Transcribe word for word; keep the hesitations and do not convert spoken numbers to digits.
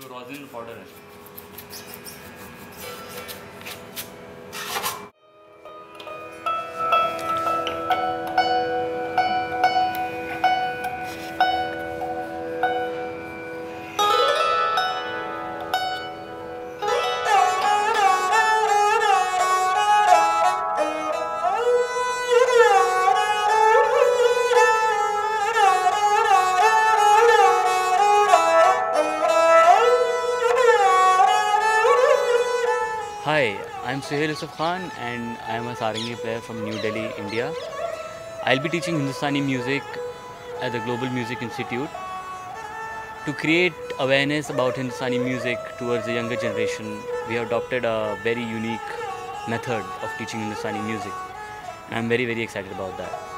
जो rosin powder है। Hi, I'm Suhail Yusuf Khan and I am a sarangi player from New Delhi, India. I'll be teaching Hindustani music at the Global Music Institute. To create awareness about Hindustani music towards the younger generation, we have adopted a very unique method of teaching Hindustani music. And I'm very, very excited about that.